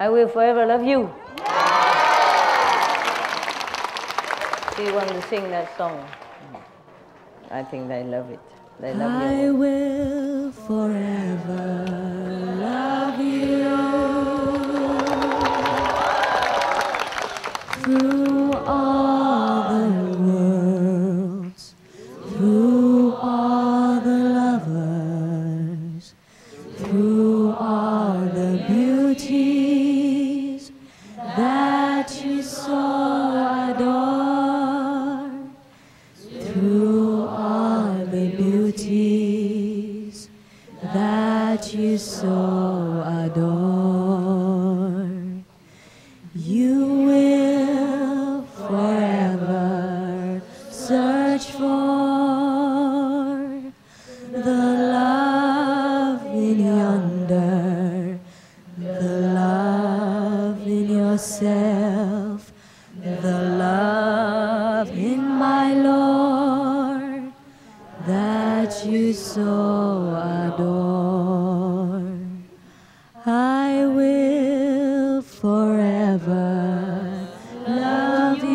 I will forever love you. She wants to sing that song. I think they love it. They love you. I will forever love you through all the worlds, through all the lovers, through all the beauties that you so adore, through all the beauties that you so adore. You will forever search for the love in yonder, the love in yourself, the love in my Lord that you so adore. I will forever love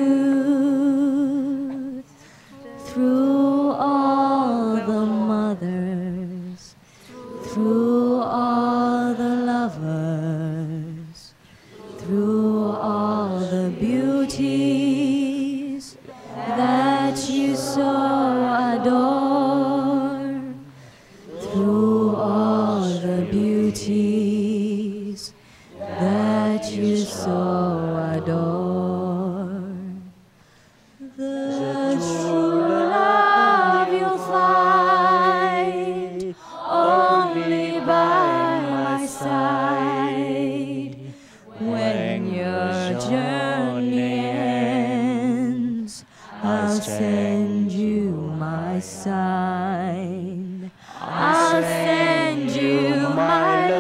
you through all the mothers, through all the lovers, through all the beauties that you so adore, through all the beauties that you so adore. The true love you'll find only by my side. When your journey ends, I'll send you my sign. I'll send you my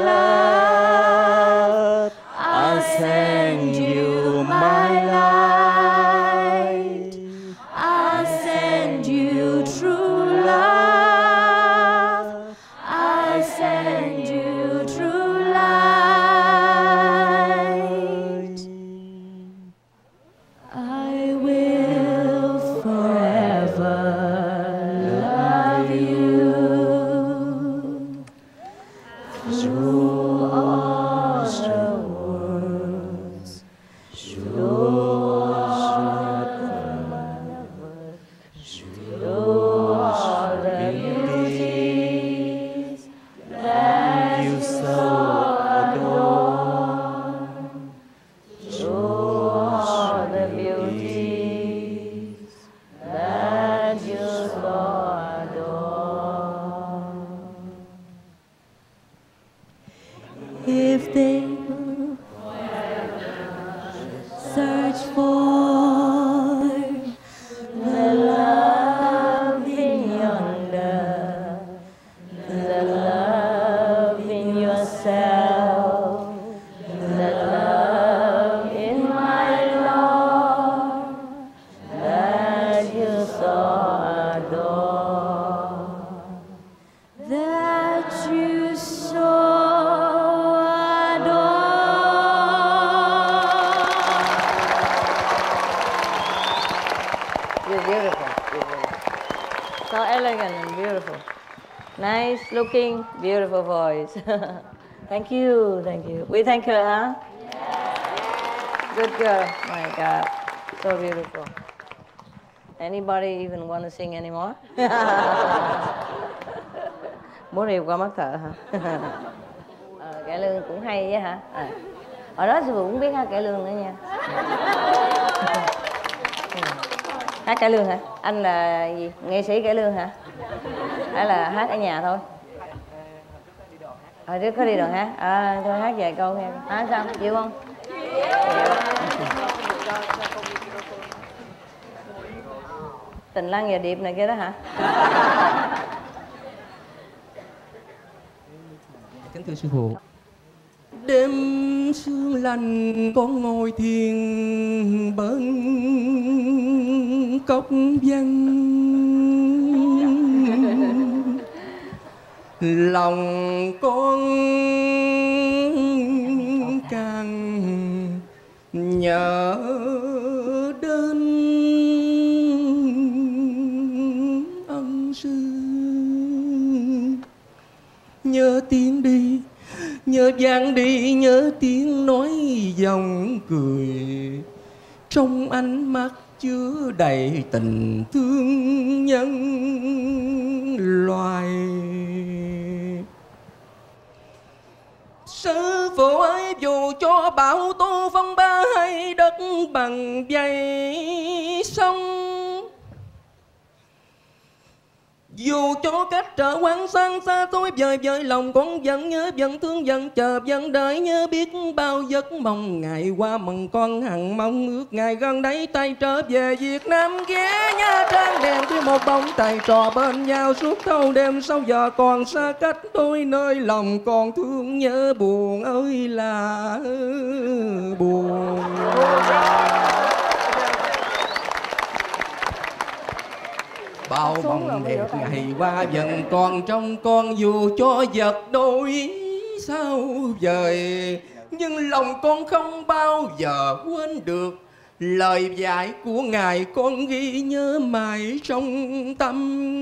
love. I'll send you my light. I'll send you true love. I'll send you true light. I will forever love you through all the worlds, through all the lovers, through all the beauties that you so adore, through all the beauties that you so adore. If they search for the love in yonder, the love in yourself, the love in my Lord that you so adore, that you so You're beautiful. You're beautiful. So elegant and beautiful. Nice looking, beautiful voice. Thank you, thank you. We thank her, huh? Good girl. My God. So beautiful. Anybody even want to sing anymore? Muốn đi qua mắt thợ hả? Cải lương cũng hay vậy hả? Ở đó sư phụ cũng biết hát cải lương nữa nha. Hát cải lương hả? Anh là gì? Nghệ sĩ cải lương hả? Hay là hát ở nhà thôi? Trước có đi đoàn hát. Thôi hát vài câu nghe. Hát sao? Chịu không? Tình Lan và Điệp này kia đó hả? Kính thưa sư phụ. Đêm sương lạnh con ngồi thiền bên cốc văn, lòng con càng nhớ đến ân sư, nhớ tiếng đi, nhớ dáng đi, nhớ tiếng nói dòng cười, trong ánh mắt chứa đầy tình thương nhân loài. Sư phụ ơi, dù cho bão tố phong ba hay đất bằng dày sông, dù cho cách trở quan sang xa xôi vời vời, lòng con vẫn nhớ, vẫn thương, vẫn chờ, vẫn đợi, nhớ biết bao giấc mong ngày qua mừng con hằng mong ước ngày gần đây tay trở về Việt Nam, ghé Nha Trang đèn với một bóng tay trò bên nhau suốt thâu đêm. Sau giờ còn xa cách đôi nơi, lòng còn thương nhớ buồn ơi là buồn. Bao mong đẹp ngày qua vẫn còn trong con, dù cho vật đôi sao vời, nhưng lòng con không bao giờ quên được lời dạy của Ngài, con ghi nhớ mãi trong tâm.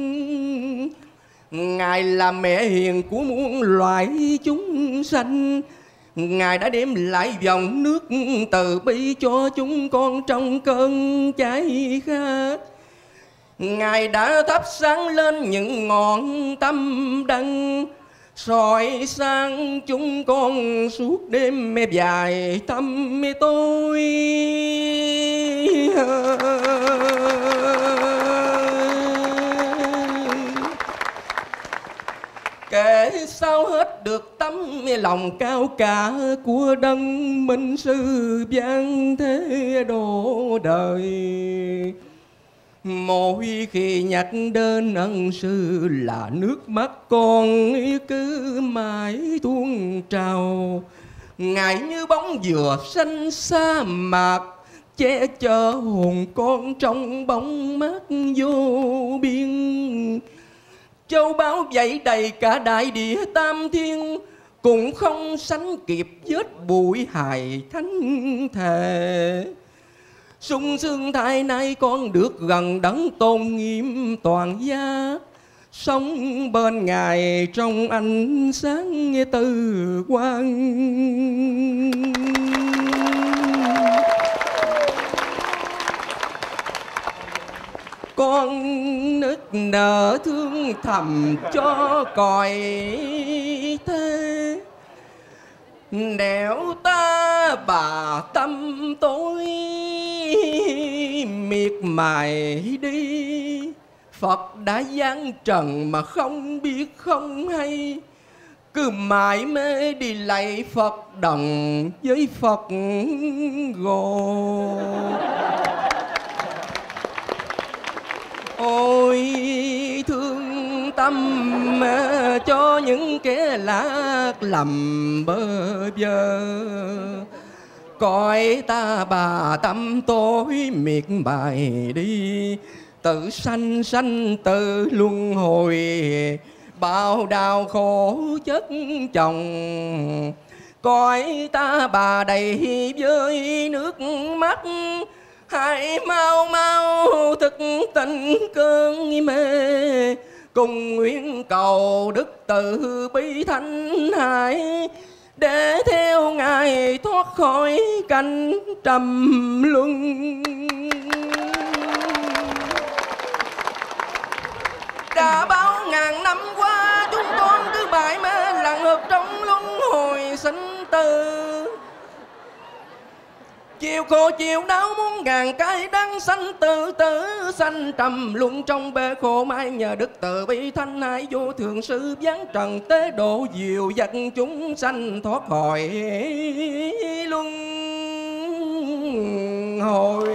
Ngài là mẹ hiền của muôn loài chúng sanh, Ngài đã đem lại dòng nước từ bi cho chúng con trong cơn cháy khát. Ngài đã thắp sáng lên những ngọn tâm đăng, soi sáng chúng con suốt đêm dài thăm tôi. Kể sao hết được tấm lòng cao cả của đấng minh sư vang thế độ đời. Mỗi khi nhắc đến ân sư là nước mắt con cứ mãi tuôn trào. Ngài như bóng dừa xanh sa mạc, che chở hồn con trong bóng mát vô biên. Châu báu dậy đầy cả đại địa tam thiên, cũng không sánh kịp vết bụi hài thánh thề. Sung sướng thay nay con được gần đấng tôn nghiêm toàn gia, sống bên Ngài trong ánh sáng từ quang. Con nức nở thương thầm cho cõi thế, nẻo ta bà tâm tối miệt mài đi. Phật đã giáng trần mà không biết không hay, cứ mãi mê đi lạy Phật đồng với Phật gồ. Ôi thương tâm cho những kẻ lạc lầm bơ vơ, coi ta bà tâm tối miệt mài đi. Tự sanh sanh tự luân hồi, bao đau khổ chất chồng. Coi ta bà đầy với nước mắt, hãy mau mau thức tỉnh cơn mê. Cùng nguyện cầu đức từ bi thánh hải, để theo Ngài thoát khỏi cảnh trầm luân. Đã bao ngàn năm qua chúng con cứ mãi mê lặng ngược trong luân hồi sinh tử. Chiều khổ chiều đau muôn ngàn cái đắng sanh tử tử sanh trầm luân trong bể khổ mãi. Nhờ đức từ bi thánh hải vô thượng sư giáng trần tế độ dìu dắt chúng sanh thoát khỏi luân hồi.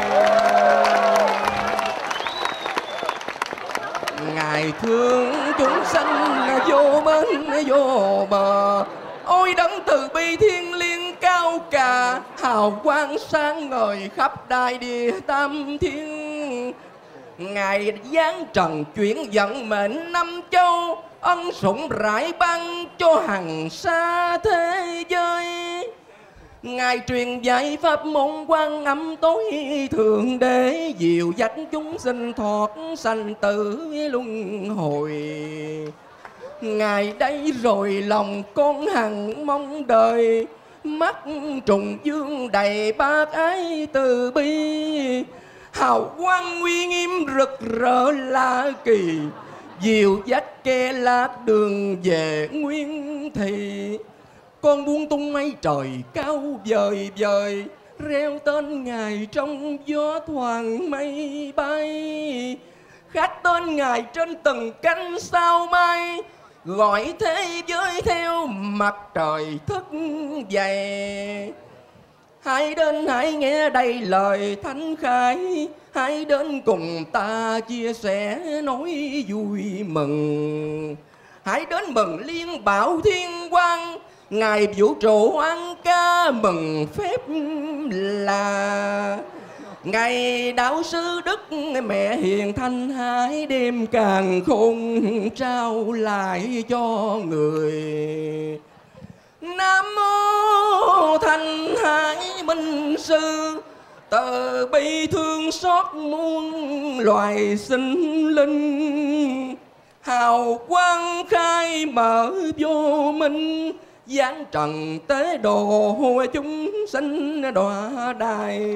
Ngài thương chúng sanh vô bên vô bờ, ôi đấng từ bi thiên liêng cao cả, hào quang sáng ngời khắp đại địa tam thiên. Ngài giáng trần chuyển vận mệnh năm châu, ân sủng rải ban cho hằng xa thế giới. Ngài truyền dạy pháp môn Quan Âm tối thượng đế, dìu dắt chúng sinh thoát sanh tử luân hồi. Ngài đây rồi lòng con hằng mong đời, mắt trùng dương đầy bác ái từ bi. Hào quang uy nghiêm rực rỡ lạ kỳ, dìu dắt ke lát đường về nguyên thị. Con buông tung mây trời cao vời vời, reo tên Ngài trong gió thoảng mây bay. Khát tên Ngài trên từng cánh sao mai, gọi thế giới theo mặt trời thức dậy. Hãy đến hãy nghe đây lời thánh khải, hãy đến cùng ta chia sẻ nói vui mừng. Hãy đến mừng liên bảo thiên quang, Ngài vũ trụ ăn ca mừng phép là. Ngày đạo sư Đức Mẹ Hiền Thanh, hãy đêm càng khôn trao lại cho người. Nam mô Thanh Hải Minh Sư, từ bi thương xót muôn loài sinh linh. Hào quang khai mở vô minh, giáng trần tế độ chúng sinh đọa đài.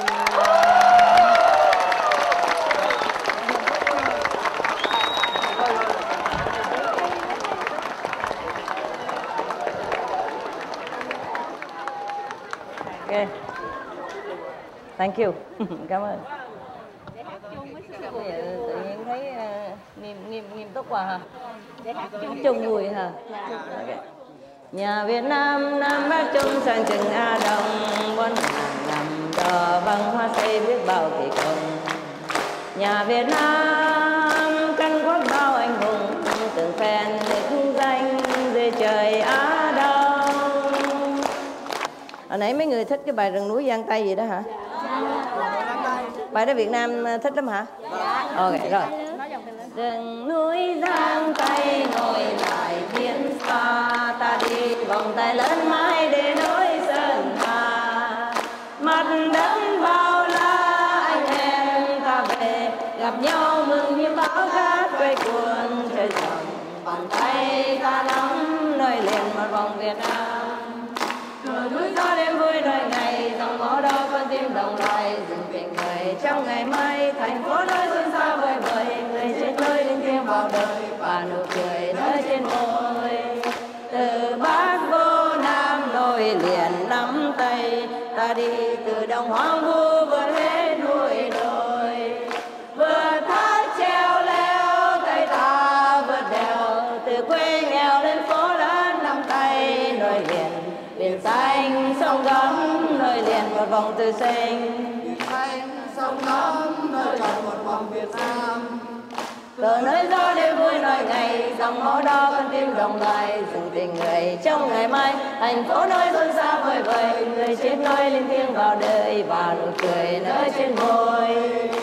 Okay. Thank you. Cảm ơn. Tự nhiên thấy nghiêm túc quá hả? Chung vui hả? Okay. Nhà Việt Nam, Nam Bắc Trung sang chừng A Đông, 4.000 năm đò văn hóa xây biết bao kỳ công. Nhà Việt Nam, căn quốc bao anh hùng, từng phen đức danh dưới trời Á Đông. Hồi nãy mấy người thích cái bài Rừng núi Giang Tây gì đó hả? Bài đó Việt Nam thích lắm hả? Ok, rồi. Rừng núi Giang Tây nối lại thiên xa, ta đi vòng tay lớn mãi để nối sơn hà. Mặt đất bao la anh em ta về, gặp nhau mừng như bão cát quay cuồng trời rộng. Bàn tay ta nắm nối liền một vòng Việt Nam. Rồi núi gió đêm vui đôi ngày, dòng máu đau con tim đồng loài. Dừng tình người trong ngày mai, thành phố nơi xuân xa vời vời. Người chết nơi linh thiêng vào đời, và nụ cười nơi trên môi. Từ Bắc vô Nam nối liền nắm tay, ta đi từ đồng hoang vu vượt hết núi đồi. Vượt thác treo leo, tay ta vượt đèo, từ quê nghèo lên phố lớn nắm tay nối liền. Biển xanh sông gấm nối liền một vòng từ sinh. Biển xanh sông gấm nối liền một vòng Việt Nam. Từ nơi gió đêm vui nói ngày, dòng máu đỏ con tim đồng loài. Dừng tình người trong ngày mai, thành phố nơi xuân xa vời vời. Người chết nơi linh thiêng vào đời, và nụ cười nơi trên môi.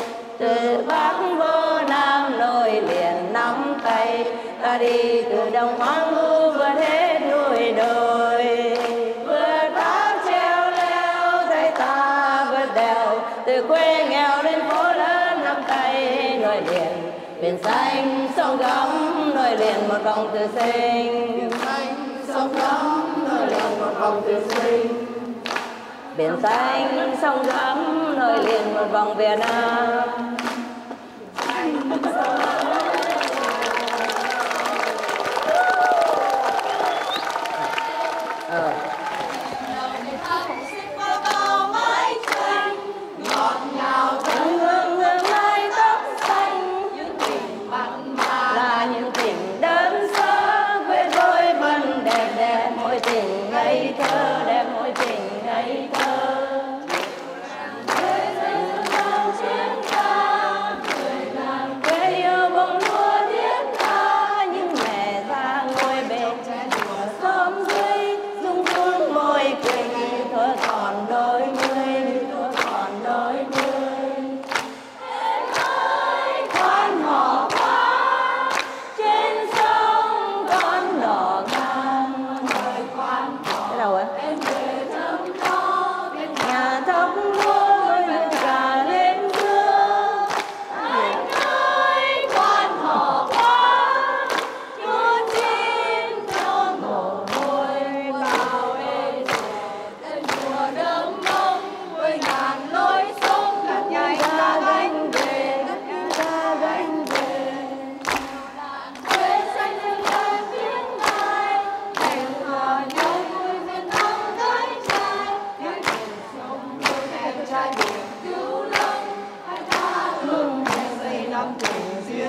Từ Bắc vô Nam nối liền nắm tay, ta đi từ đồng hoang vu vượt hết núi đồi. Vượt thác treo leo, tay ta vượt đèo, từ quê nghèo đến phố lớn nắm tay nối liền. Biển xanh sông gấm nối liền một vòng từ sinh. Biển xanh sông gấm nối liền một vòng từ sinh. Biển xanh sông gấm nối liền một vòng Việt Nam. Hãy subscribe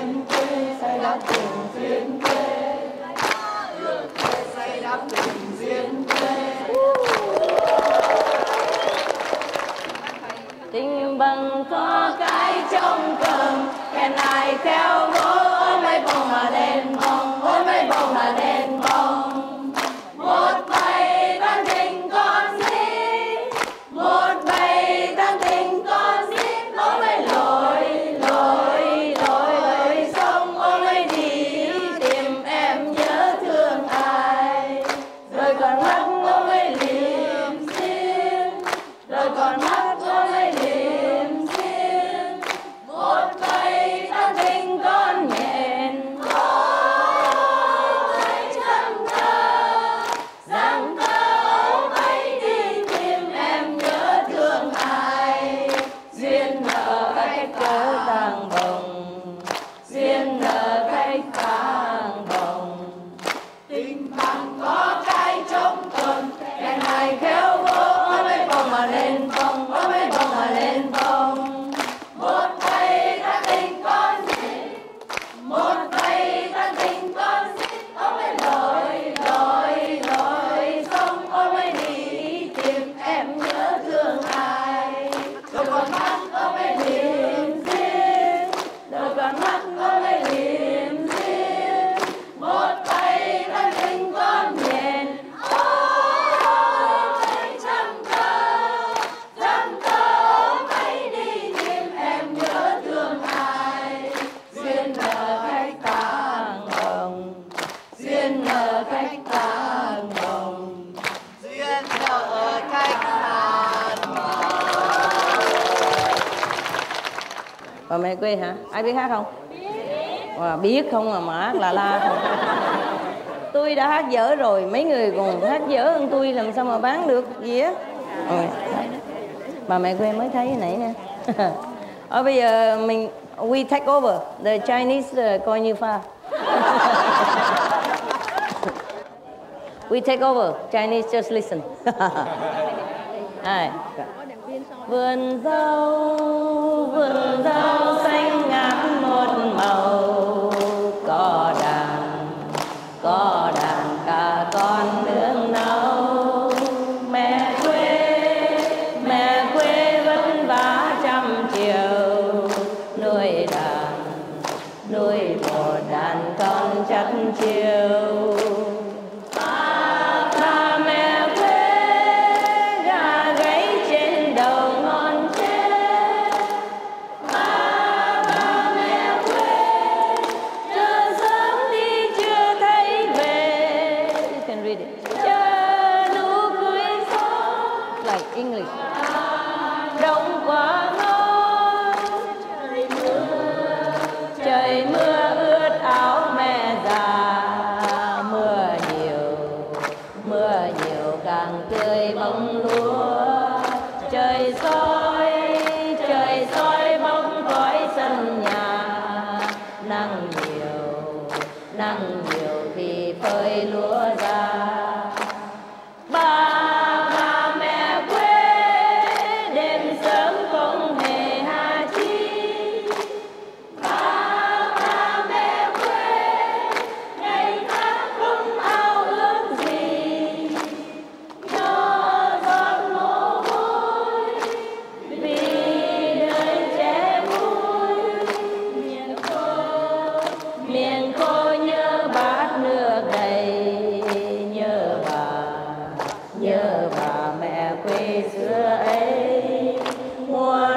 duyên quê, xây đắp tình duyên quê. Xây đắp tình duyên quê. Tình bằng có cái trong cơm, khen ai theo gỗ, ôi mấy bông mà đèn bông, ôi mấy bông mà đèn bông. Một bầy tan tình con xin, một bầy tan tình con xin, ôi mấy lội lội lội lội sông, ôi mấy đi tìm em nhớ thương ai. Rồi còn mắt ôi mấy liềm xiên, rồi còn mắt ôi mấy liềm xiên. Một bầy tan tình con nhện, ôi chẳng thơ, rằng thơ bay đi tìm em nhớ thương ai. Duyên nợ cách cớ tàng bồng, duyên nợ cách tàng bồng. Tình bằng có cái trong cơn, khen ai khéo vô, ôi mấy bông mà lên bông, ôi mấy bông mà lên bông. Một bầy tan tình con xin, một bầy tan tình con xin, ôi mấy lội lội lội sông, ôi mấy đi tìm em nhớ thương ai. Rồi còn mắt ôi mấy liềm xiên, rồi còn mắt ôi mấy liềm xiên. Một bầy tan tình con nhện, ôi trăm thơ bay đi tìm em nhớ thương ai. Duyên nợ cách tàng bồng, duyên nợ cách tàng bồng. Duyên nợ cách tàn bồng. Bà mẹ quê hả? Ai biết hát không? Wow, biết không mà hát la không. Tôi đã hát dở rồi, mấy người còn hát dở hơn tôi làm sao mà bán được gì á. Rồi, bà mẹ quê mới thấy nãy nè. Bây giờ mình we take over, the Chinese coi như pha. We take over, Chinese just listen. Hai. Vườn rau xanh ngát một màu, có đàn cả con nương nấu. Mẹ quê vất vả trăm chiều, nuôi một đàn con chắc chiều. Ba mẹ quê gà gáy trên đầu ngọn tre. Ba mẹ quê chờ sớm đi chưa thấy về. You can read it. Chờ nụ cười gió like English. Đông quá ngon. Trời mưa ướt áo mẹ già. Mưa nhiều càng tươi bông lúa. Trời soi bóng cõi sân nhà. Nắng nhiều thì phơi lúa ra. Ba mẹ quê đêm sớm không hề hà chi. Ba mẹ quê ngày tháng không ao ước gì. Cho giọt mồ hôi vì đời trẻ vui. Miệng khô nhớ bát nước đầy. Nhớ bà mẹ quê xưa ấy. Mùa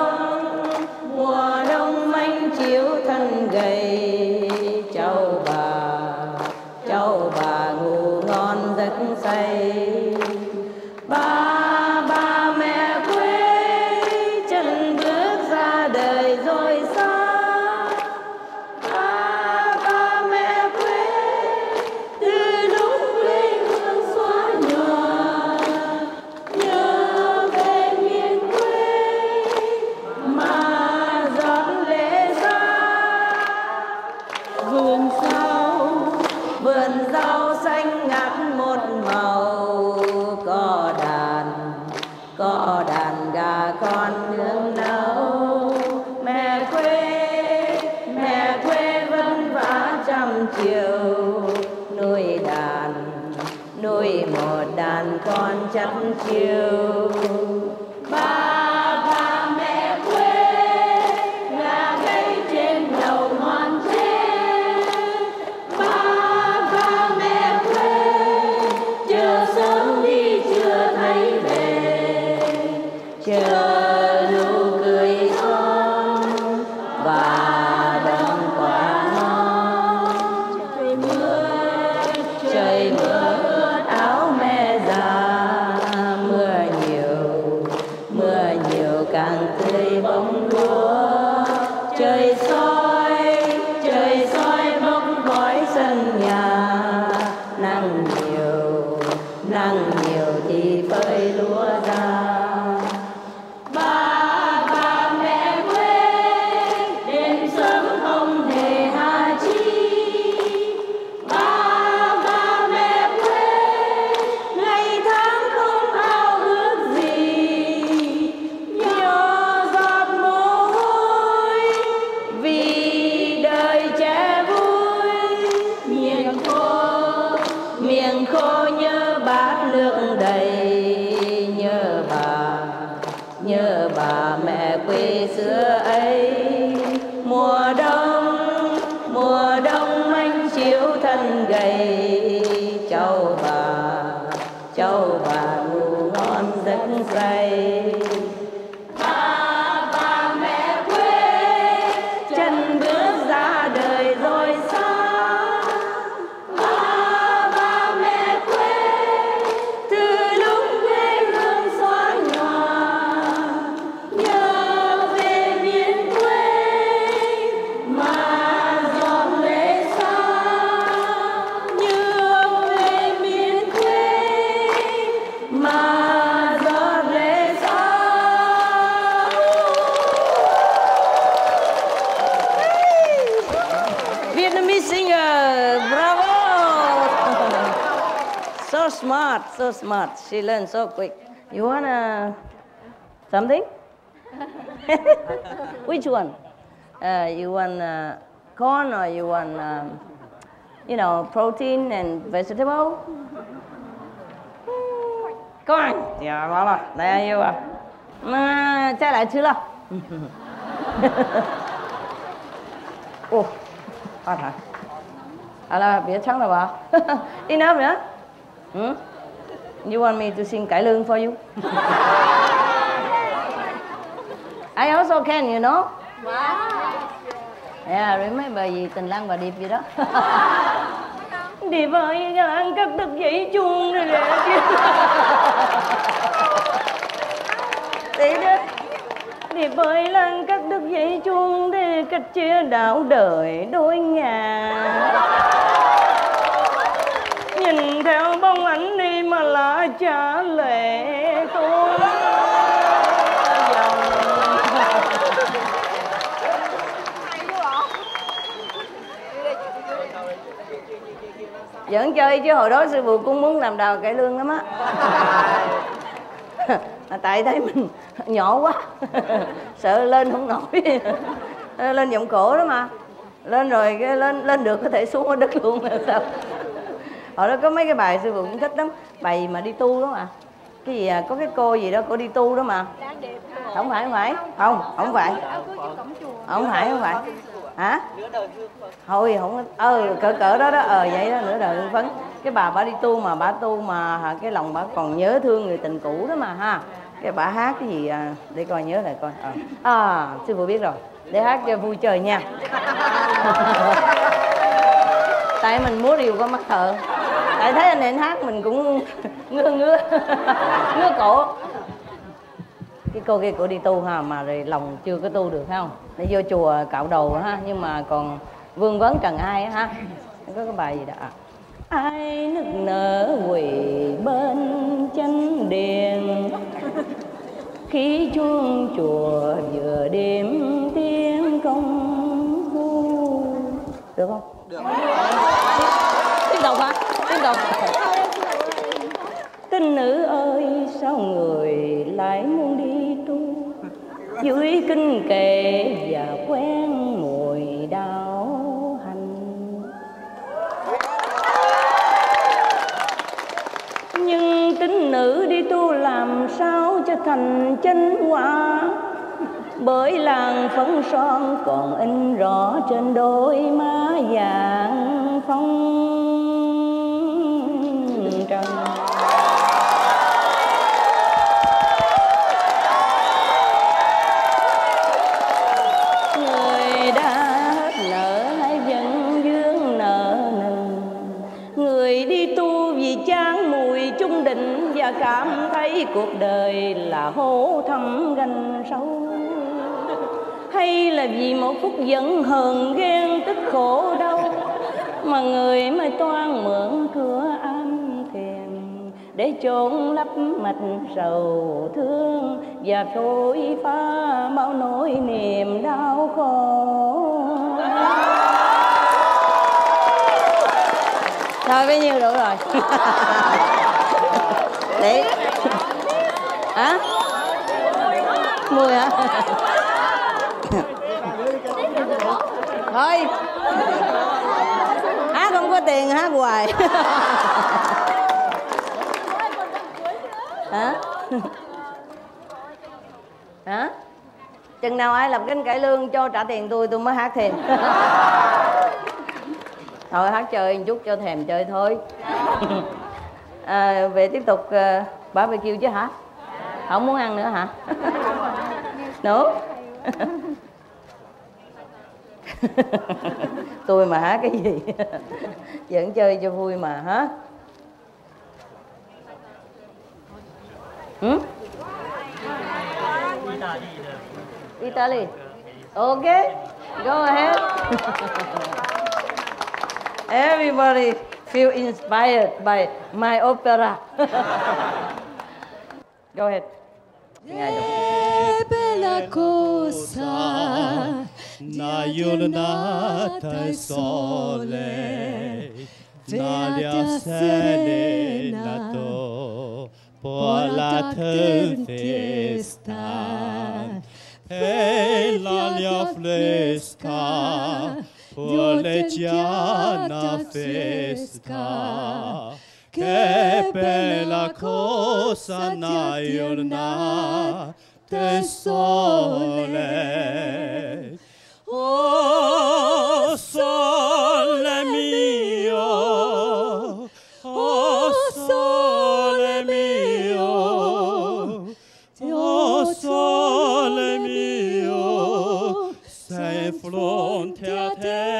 đông manh chiếu thân gầy. Cháu bà ngủ ngon giấc say. Ba mẹ quê chân bước ra đời rồi xa. Ba trăm chiều, nuôi đàn nuôi một đàn con chắt chiều. Ba mẹ quê ngả gáy trên đầu ngọn tre. Ba mẹ quê chờ sớm đi chưa thấy về, chờ nụ cười son và đồng quả non. Trời mưa ướt áo mẹ già, mưa nhiều càng tươi bông lúa. Trời soi bốc khói sân nhà, nắng nhiều thì phơi lúa ra. Ba mẹ quê đêm sớm không hề hà chi. Ba mẹ quê ngày tháng không ao ước gì, nhỏ giọt mồ hôi vì đời trẻ vui. Miệng khô nhớ bát nước đầy, nhớ bà mẹ quê xưa ấy. Mùa đông anh chiếu thân gầy, cháu bà ngủ ngon giấc say. Ba mẹ quê chân bước ra đời rồi xa. Ba mẹ quê từ lúc quê hương xóa nhòa, nhớ về miền quê mà giọt lệ xa. Nhớ về miền quê mà giọt lệ xa. Vietnamese singer, bravo! So smart, so smart. She learned so quick. You wanna something? Which one? You want corn or you want, protein and vegetable? Corn. Yeah, mama. There you are. 再来吃了。哦，发财。好了，别唱了吧。Enough nữa. You want me to sing cải lương for you? I also can, you know. Yeah, remember gì Tình Lang và Điệp gì đó. Điệp ơi, anh cắt đứt dây chuông rồi nè. Đấy đó. Điệp ơi, Lan cắt đứt dây chuông để cách chia đảo đời đôi ngả. Nhìn theo bóng ảnh đi mà lá trả lệ tôi. Vẫn chơi chứ hồi đó sư phụ cũng muốn làm đào cải lương lắm á. Tại thấy mình nhỏ quá, sợ lên không nổi. Lên giọng cổ đó mà. Lên rồi cái lên được có thể xuống ở đất luôn là sao. Hồi đó có mấy cái bài sư phụ cũng thích lắm. Bài mà đi tu đó mà. Cái gì có cái cô gì đó cô đi tu đó mà. Không phải. Không phải. Hả? Thôi không cỡ đó vậy đó, nửa đời hương phấn. Cái bà đi tu mà cái lòng bà còn nhớ thương người tình cũ đó mà ha. Cái bà hát cái gì để coi nhớ lại coi. Sư phụ biết rồi. Để hát cho vui chơi nha. Tại mình múa rìu con mắt thợ. Tại thấy anh này hát mình cũng ngứa cổ. Cái cô kia cổ đi tu ha, mà rồi lòng chưa có tu được phải không? Để vô chùa cạo đầu ha, nhưng mà còn vương vấn trần ai ha. Có cái bài gì đó ai nức nở quỳ bên chánh điện, khi chuông chùa vừa đêm tiếng công phu. Được không? Được. Tiếp tục hả? Tiếp tục. Tinh nữ ơi, sao người lại muốn đi tu, dưới kinh kệ và quen mùi đạo hành. thành chánh quả, bởi làn phấn son còn in rõ trên đôi má vàng phong trần. Người đã hết nợ hay vẫn vương nợ nần, người đi tu vì chán mùi chung định và cảm thấy cuộc đời là hố thẳm ganh sâu, hay là vì một phút giận hờn ghen tức khổ đau mà người mới toan mượn cửa am thềm để chôn lấp mạch sầu thương và phôi pha bao nỗi niềm đau khổ. Thôi bấy nhiêu đủ rồi. Để hả? 10 hả? Thôi hát không có tiền hát hoài. Hả? Hả? Chừng nào ai lập cánh cải lương cho trả tiền tôi mới hát thêm. Thôi hát chơi một chút cho thèm chơi thôi. Về tiếp tục barbecue chứ hả? Không muốn ăn nữa hả? Nữa. Tôi mà hát cái gì? Vẫn chơi cho vui mà hả? Italy. Okay, go ahead. Everybody feel inspired by my opera. Go ahead. Che bella cosa, na giornata al sole, l'aria serenato, por la tempesta, e l'aria fresca, polleggiana fresca. Che bella cosa una giornata del sole. Oh sole mio, oh sole mio, oh sole mio, sei fronte a te.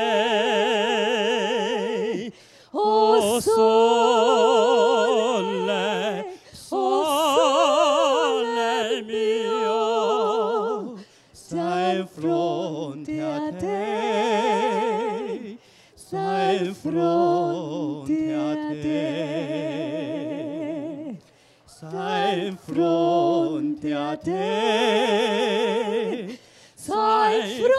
Oh sole, sole mio, sei fronte a te, sei fronte a te, sei fronte a te, sei fronte.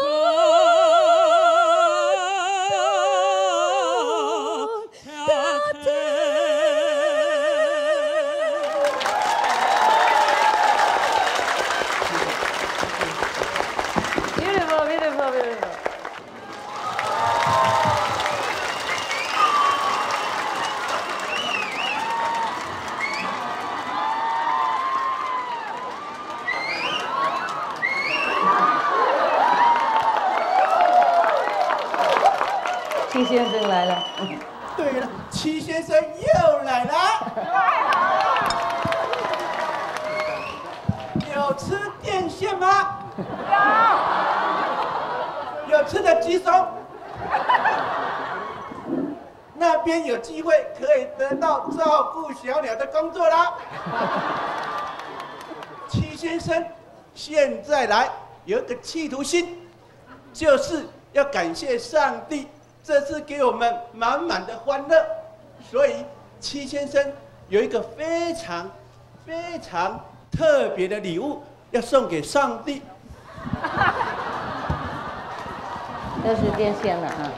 戚先生来了。 对了，戚先生又来了。有吃电线吗？有。有吃的鸡松。那边有机会可以得到照顾小鸟的工作啦。戚先生现在来有一个企图心，就是要感谢上帝。这次给我们满满的欢乐，所以戚先生有一个非常非常特别的礼物要送给上帝。 这是电线了啊！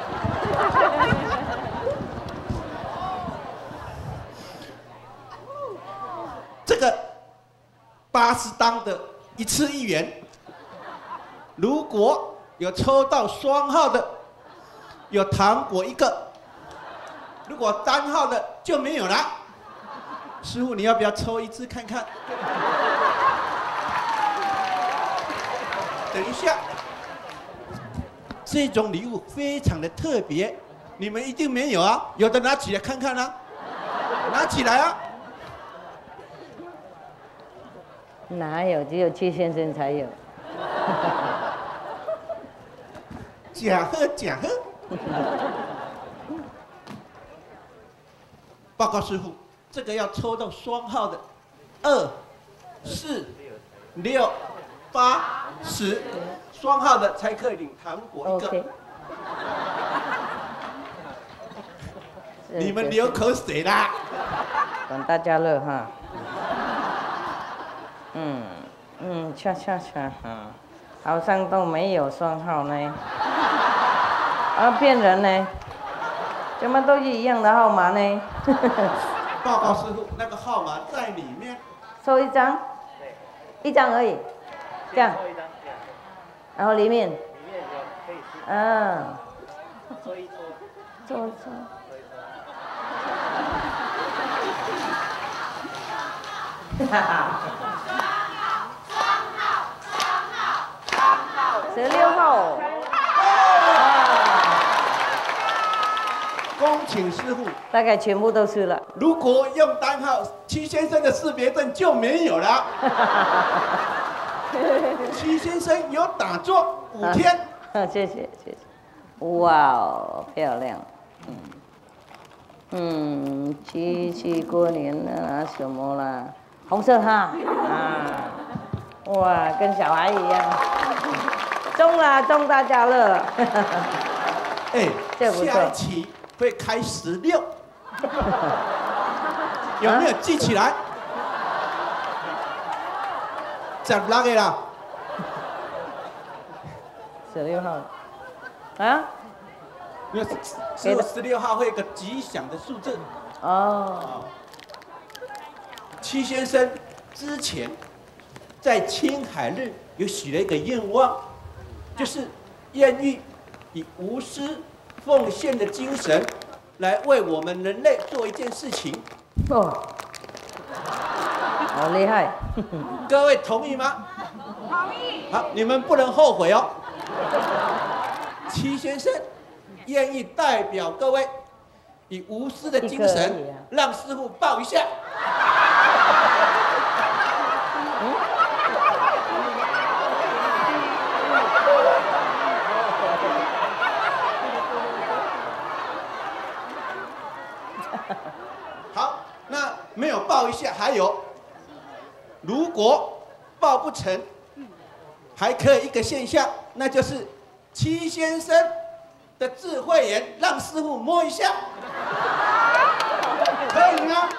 这个80当的1次1元，如果有抽到双号的。有糖果1个，如果单号的就没有了。师傅，你要不要抽1支看看？ 等一下，这种礼物非常的特别，你们一定没有啊？有的拿起来看看啊，拿起来啊。 哪有？只有戚先生才有。 假贺假贺。报告师傅，这个要抽到双号的，2、4、6、8、10，双号的才可以领糖果一个。 OK。 你们流口水啦！ 管大家乐哈。恰好像都没有双号呢。骗人呢？怎么都是一样的号码呢？ 报告师傅，那个号码在里面。 抽一张，一张而已，这样。然后里面。 可以抽一抽。哈哈。16号。 恭请师傅。 大概全部都吃了。 如果用单号，戚先生的识别证就没有了。戚先生有打坐5天。 谢谢。哇哦，漂亮。七过年了，什么啦？红色哈哇，跟小孩一样。中啦，中大家乐。这不错。 下一期会开16，有没有记起来？16个啦。 16号。啊？ 因为只有16号会有个吉祥的数字。 哦。 戚先生之前在青海日有许了一个愿望，就是愿意以无私奉献的精神来为我们人类做一件事情。 哦，好厉害！ 各位同意吗？同意。好，你们不能后悔哦。戚先生愿意代表各位，以无私的精神，让师傅抱一下。好，那没有抱一下，还有，如果抱不成，还可以一个现象，那就是戚先生的智慧眼让师傅摸一下，可以吗？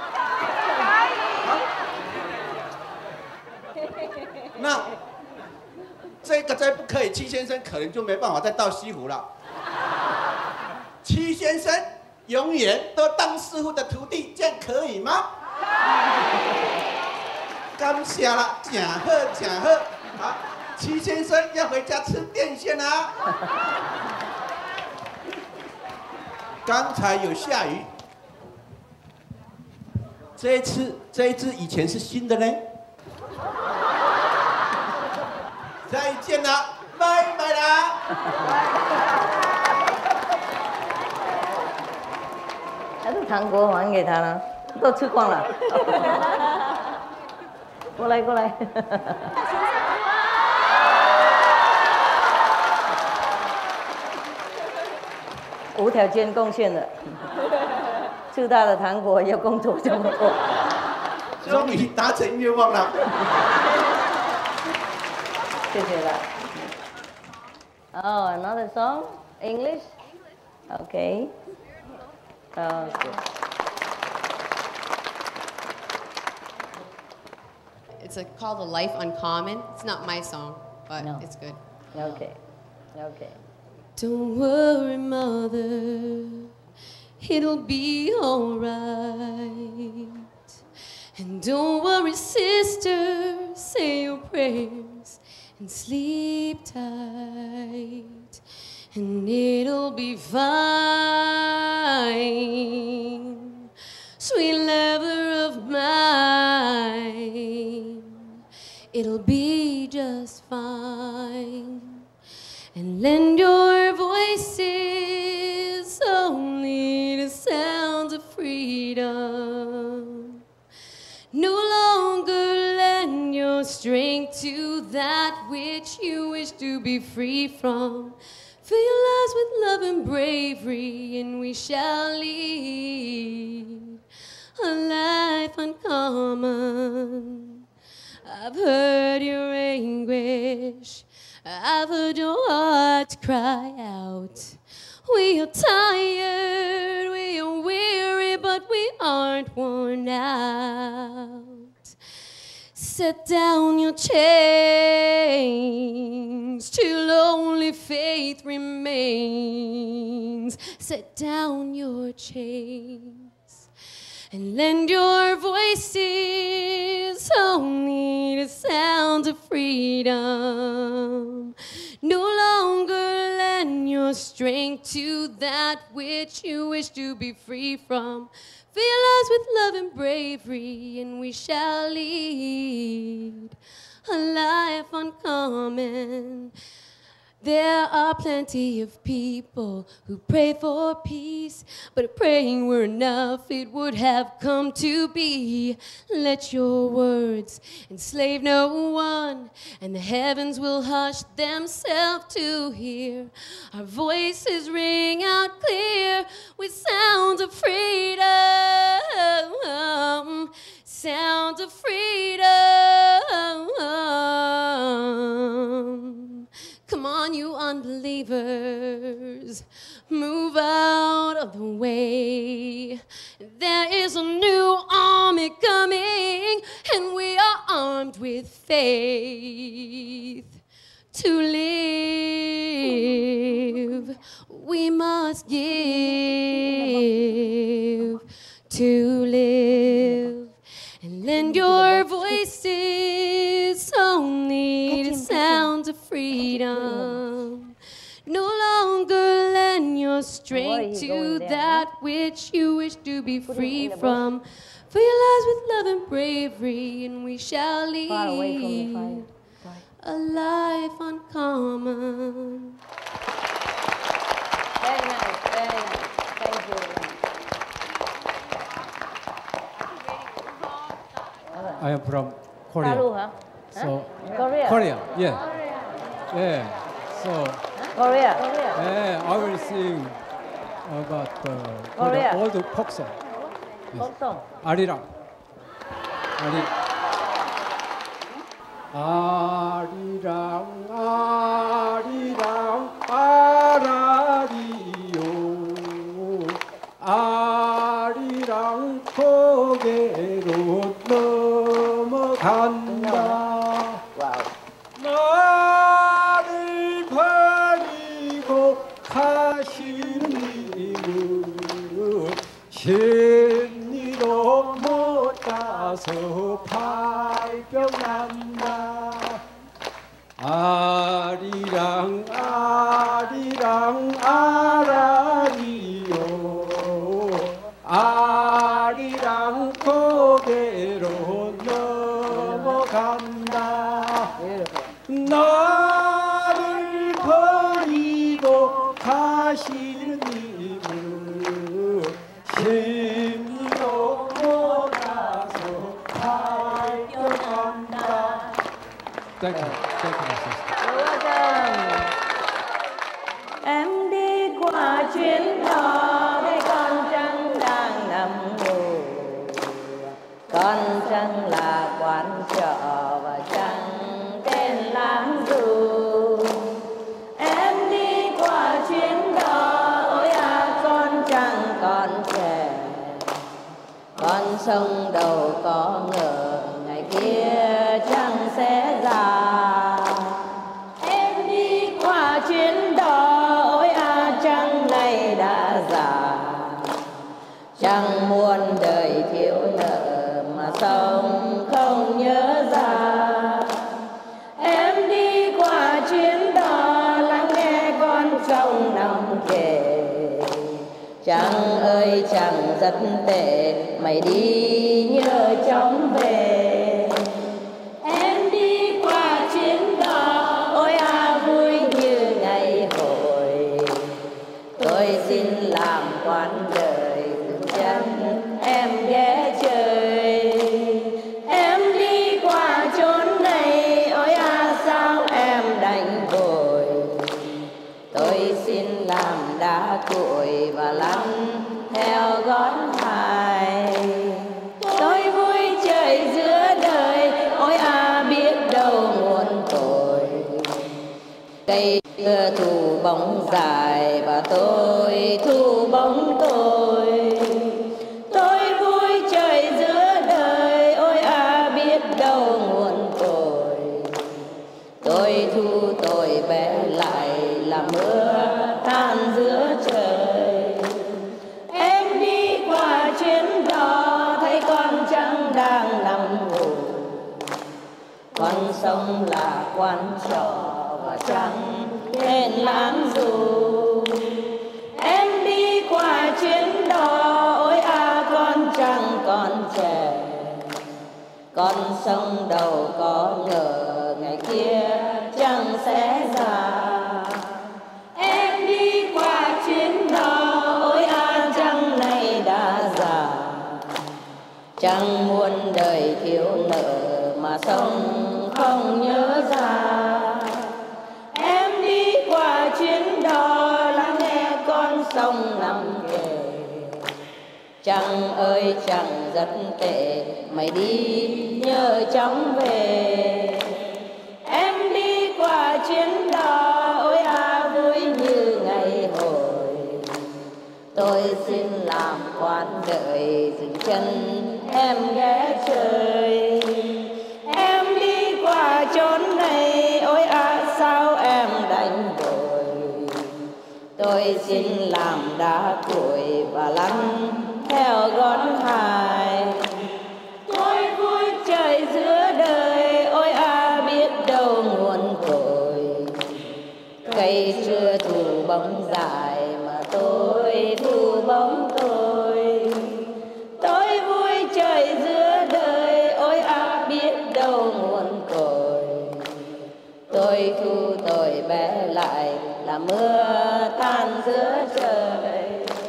可以。那这个再不可以，戚先生可能就没办法再倒西湖了。戚先生永远都当师傅的徒弟，这样可以吗？感谢了，真好，真好。好，戚先生要回家吃电线啦。刚才有下雨，这一只以前是新的呢。再见了，拜拜啦。 还是糖果还给他了，都吃光了。过来。无条件贡献的，祝他的糖果有工作这么多。 终于达成愿望了。 谢谢了。Oh, another song, English? Okay. Okay. It's called A Life Uncommon. It's not my song, but No. it's good. Okay. Don't worry, mother, it'll be alright. And don't worry, sister, say your prayers and sleep tight. And it'll be fine, sweet lover of mine. It'll be just fine. and lend your voices only to sounds of freedom. No longer lend your strength to that which you wish to be free from. Fill your lives with love and bravery, and we shall lead a life uncommon. I've heard your anguish, I've heard your heart cry out. We are tired, we are weary, but we aren't worn out. Set down your chains till only faith remains. Set down your chains and lend your voices only to sounds of freedom. No longer lend your strength to that which you wish to be free from. Fill your lives with love and bravery, and we shall lead a life uncommon. There are plenty of people who pray for peace, but if praying were enough, it would have come to be. Let your words enslave no one, and the heavens will hush themselves to hear our voices ring out clear with sounds of freedom, sounds of freedom. Come on, you unbelievers, move out of the way. There is a new army coming, and we are armed with faith. To live, we must give. To live, and lend your voices only to sounds of freedom. No longer lend your strength to that which you wish to be free from. Fill your lives with love and bravery, and we shall lead a life uncommon. Very nice, very nice. Thank you. I am from Korea. Talu hả? So Korea. Korea, yeah, yeah. So Korea. yeah, I will sing about Korea. the old folk song. Folk song. 아리랑. 아리랑 아리랑 아라리요 아리랑 고개로 넘어간다. Wow. 나를 버리고 가시는 님은 신이도 못 가서 발병난다. 아리랑 아리랑 아라리요 아리랑 고개로 넘어간다. 나를 버리고 가시는 님은 힘도 못가서 발견한다. Thank you. Thank you, sister. You're welcome. Em đi qua chuyến đò thấy con trăng đang nằm ngủ. Con trăng là quán trọ và trăng tên láng dù. Em đi qua chuyến đò, ôi à con trăng còn trẻ. Con sông đầu có ngờ ngày kia trăng sẽ già. Em đi qua chuyến đò, ôi à trăng này đã già. Trăng muôn đời thiếu nợ mà sông không nhớ ra. Em đi qua chuyến đò lắng nghe con sông nằm kể. Trăng ơi trăng rất tệ, mày đi nhớ chóng về. Em đi qua chuyến đò, ôi à vui như ngày làm quán đời dừng chân em ghé chơi. Em đi qua chốn này ôi à sao em đành vội. Tôi xin làm đá cuội và lăn theo gót Ngài. Tôi vui chơi giữa đời ôi à biết đâu nguồn tội. Cây cưa thu bóng dài và tôi thu bóng tôi. Tôi vui chơi giữa đời ôi à biết đâu nguồn tội. Tôi thu tội bé lại là mưa tan giữa trời. Em đi qua chuyến đò thấy con trăng đang nằm ngủ. Con sông là quan trọ và trăng lên lãng du. Em đi qua chuyến đò ôi à con trăng con trẻ. Con sông đầu có ngờ ngày kia trăng sẽ già. Em đi qua chuyến đò ôi à trăng này đã già. Trăng muôn đời thiếu nợ mà sông không nhớ ra. Em đi qua chuyến đò lắng nghe con sông nằm kề. Trăng ơi trăng rất tệ mày đi nhớ chóng về. Em đi qua chuyến đò ôi à vui như ngày hồi. Tôi xin làm quán đợi dừng chân em ghé chơi. Em đi qua chốn này ôi à sao em đánh vội. Tôi xin làm đá cuội và lăn theo gót Ngài. Tôi vui chơi giữa đời ôi à biết đâu nguồn tội. Cây chưa thu bóng dài mà tôi thu bóng tôi. Tôi vui chơi giữa đời ôi à biết đâu nguồn tội. Tôi thu tội bé lại là mưa tan giữa trời.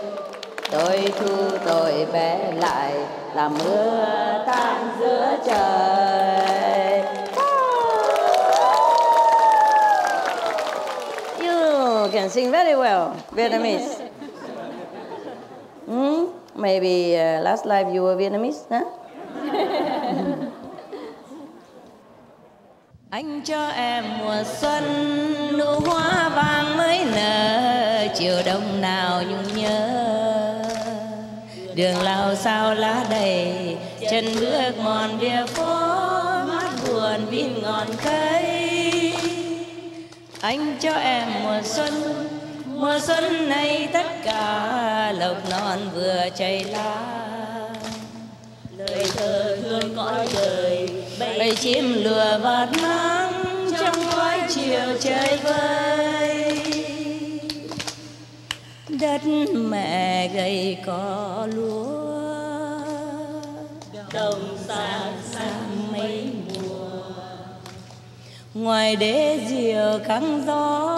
Tôi thu tội bé lại là mưa tan giữa trời. You can sing very well Vietnamese. Maybe last life you were Vietnamese, huh? Anh cho em mùa xuân nụ hoa vàng mới nở. Chiều đông nào nhung nhớ. Đường lao sao lá đầy chân bước mòn bia phố. Mát buồn vin ngọn cây. Anh cho em mùa xuân này tất cả lộc non vừa chảy lá. Lời thơ thương cõi đời bầy chim lùa vạt nắng trong khói chiều trời vơi. Đất mẹ gầy cỏ lúa đồng sang sang mấy mùa. Ngoài đế diều khăng gió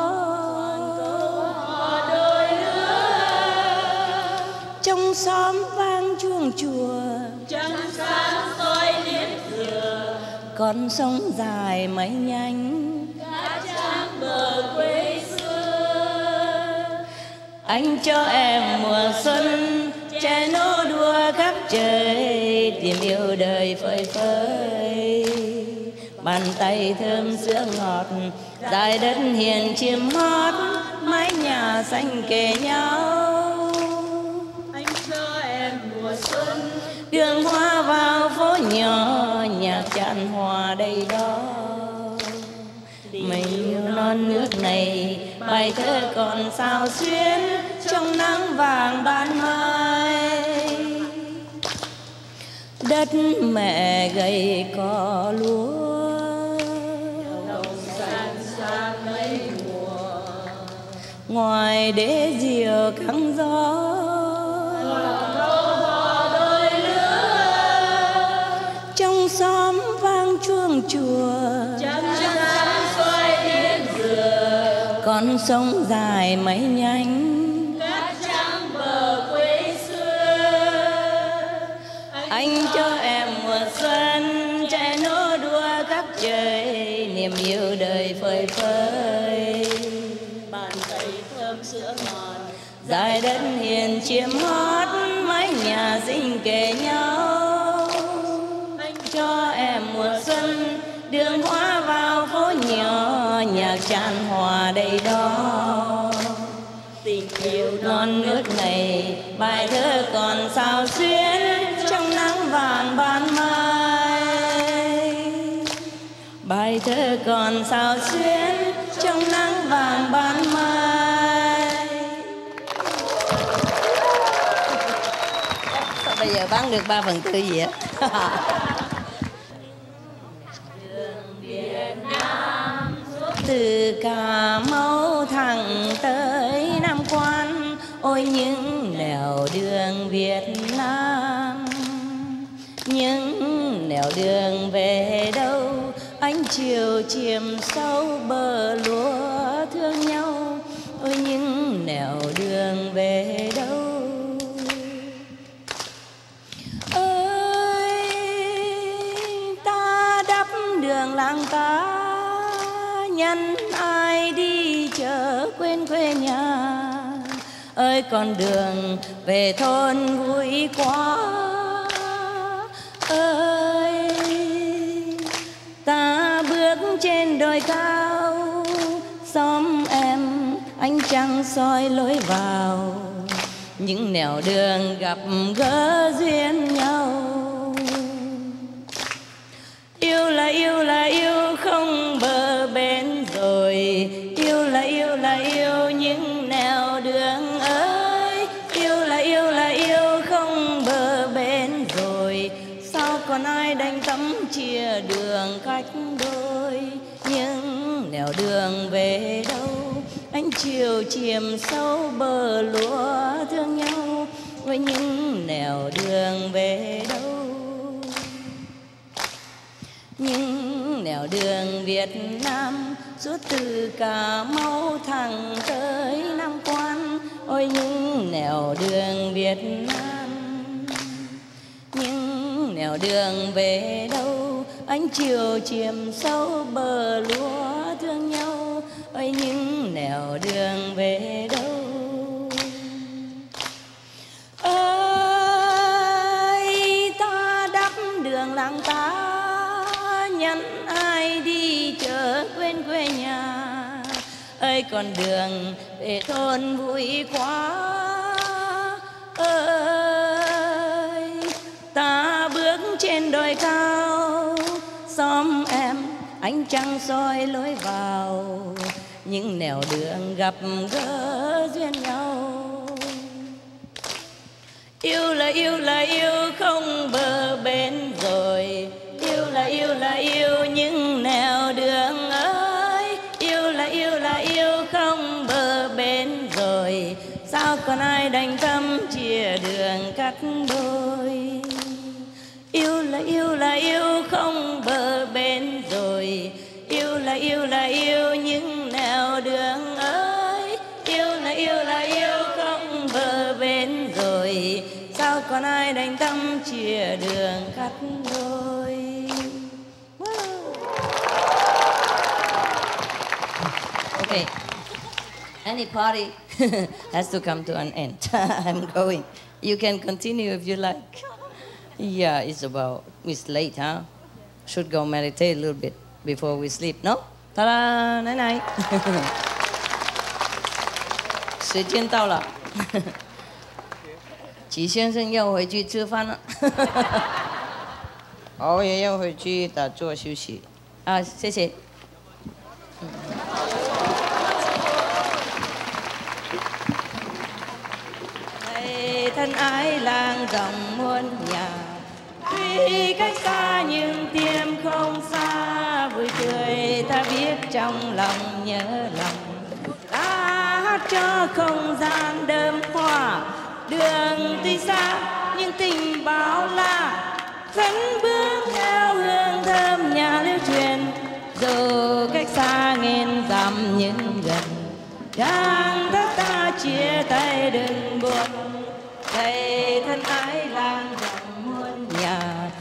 đôi lứa. Trong xóm vang chuông chùa trăng sáng soi liếc dừa. Con sông dài mấy nhánh đã trắng bờ quê xưa. Anh cho em mùa xuân trẻ nô đùa khắp trời. Tìm yêu đời phơi phới. Bàn tay thơm sữa ngọt dài đất hiền chim hót. Mái nhà xanh kề nhau. Anh cho em mùa xuân đường hoa vào phố nhỏ. Nhạc tràn hòa đầy đó. Mình yêu non nước này bài thơ còn sao xuyến trong nắng vàng ban mai. Đất mẹ gầy cỏ lúa đồng san san mấy mùa. Ngoài đế diều khăng gió đôi lứa. Trong xóm vang chuông chùa trăng sáng soi liếc dừa. Con sông dài mấy nhánh cát trắng cho em mùa xuân chạy nô đua khắp trời, niềm yêu đời phơi phới. Bàn tay thơm sữa ngọt, Dài đất hiền chiêm hót, mái nhà dinh kề nhau. Anh cho em mùa xuân đường hoa vào phố nhỏ, nhạc tràn hòa đầy đó. tình yêu Non nước này bài thơ còn sao xuyến trong nắng vàng ban mai. Bài thơ còn sao xuyến trong nắng vàng ban mai. Sao bây giờ bán được 3/4 gì á? Từ Cà Mau thẳng tới Nam Quan, ôi những nẻo đường Việt Nam. Những nẻo đường về đâu, ánh chiều chiêm sâu bờ lúa thương nhau. Ôi những nẻo đường về đâu. Ơi ta đắp đường làng ta, nhân ai đi chợ quên quê nhà. Ơi con đường về thôn vui quá. Ơi ta bước trên đồi cao, xóm em ánh trăng soi lối vào. Những nẻo đường gặp gỡ duyên nhau. Yêu là yêu không bờ bến rồi. Yêu là yêu những nẻo đường ơi. Yêu là yêu không bờ bến rồi. Sao còn ai đành tâm chia đường cách đôi. Những nẻo đường về đâu, ánh chiều chiêm sâu bờ lúa thương nhau. Với những nẻo đường về đâu. Những nẻo đường Việt Nam suốt từ Cà Mau thẳng tới Nam Quan. Ôi những nẻo đường Việt Nam. Những nẻo đường về đâu, ánh chiều chiêm sâu bờ lúa thương nhau. Ôi những nẻo đường về đâu. Ơi ta đắp đường làng ta, nhắn ai đi chợ quên quê nhà. Ơi con đường về thôn vui quá. Ơi ta bước trên đồi cao, xóm em ánh trăng soi lối vào. Những nẻo đường gặp gỡ duyên nhau. Yêu là yêu không bờ bến rồi. Yêu là yêu những nẻo đường ơi. Yêu là yêu không bờ bến rồi. Sao còn ai đành tâm chia đường cắt đôi. Yêu là yêu không bờ bến rồi. Yêu là yêu những nẻo đường ơi. Yêu là yêu không bờ bến rồi. Sao còn ai đành tâm chia đường cắt đôi. Okay, any party has to come to an end. I'm going. You can continue if you like. Yeah, it's late, huh? Should go meditate a little bit before we sleep, no? Ta-da, night night. 时间到了。齐先生要回去吃饭了。我也要回去打坐休息。啊，谢谢。Này thân ái lang dòng muôn nhà, tuy cách xa nhưng tim không xa. Vui tươi ta biết trong lòng nhớ lòng. Ta hát cho không gian đơm hoa. Đường tuy xa nhưng tình bao la. Dẫn bước theo hương thơm nhà lưu truyền. Dù cách xa nghìn dặm nhưng gần. Đang thắt ta chia tay đừng buồn. Thầy thân ái lang dòng muôn nhà.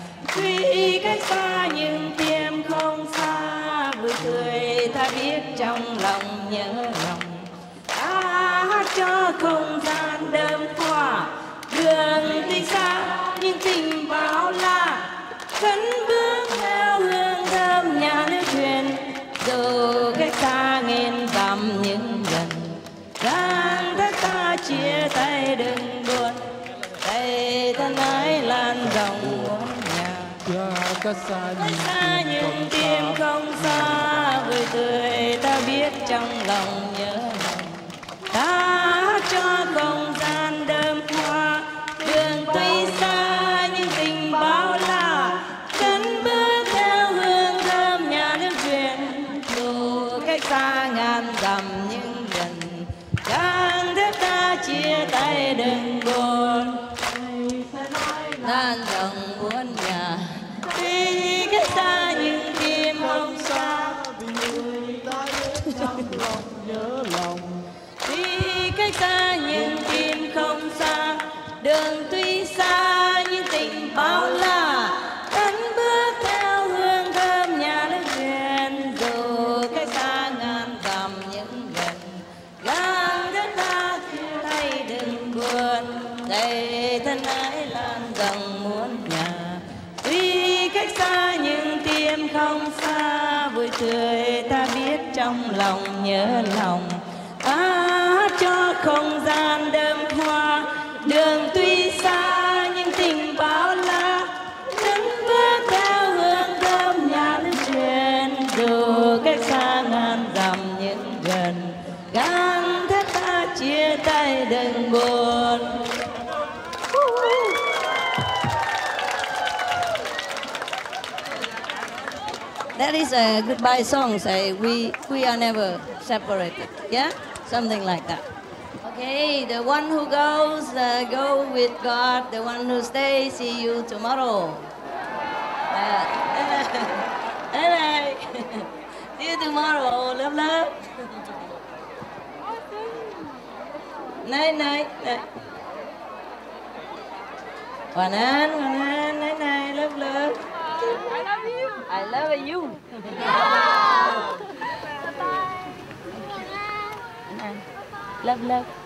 cách xa nhưng tim không xa, vui tươi ta biết trong lòng nhớ lòng. Ta hát cho không gian đơm hoa, đường tuy xa nhưng tình bao la, khấn bước theo hương thơm nhà nước truyền. Dù cách xa nghìn dặm nhưng gần, đang thác ta chia tay đừng buồn, tay thân ái lan rộng muôn nhà. Cách xa nhưng tim không xa, vui tươi ta biết trong lòng nhớ lòng. Ta hát cho không gian đơm hoa, đường tuy xa nhưng tình bao la, cân bước theo hương thơm nhà nước truyền. Dù cách xa ngàn dặm nhưng gần, gang thép ta chia tay đừng buồn, lan rộng muôn nhà. Tuy cách xa nhưng tim không xa, tuy cách xa nhưng tim không xa, đường tuy xa nhưng tình bao la, cắn bước theo hương thơm nhà nước truyền. Dù cách xa ngàn dặm nhưng gần, gang đất ta chia tay đừng buồn, đầy thân ái lan rộng muôn nhà. Tuy cách xa nhưng tim không xa, vui tươi ta biết trong lòng nhớ lòng. Hát cho không gian đơm hoa, đường tuy xa nhưng tình bao la, cấn bước theo hương thơm nhà nước truyền. Dù cách xa ngàn dặm nhưng gần, gang thép ta chia tay đừng buồn. That is a goodbye song. Say we are never separated. Yeah, something like that. Okay, the one who goes, go with God. The one who stays, see you tomorrow. Bye. See you tomorrow. Love, love. Night, night, night. Hoàn An, night, night. Love, love. I love you. I love you. Love, love.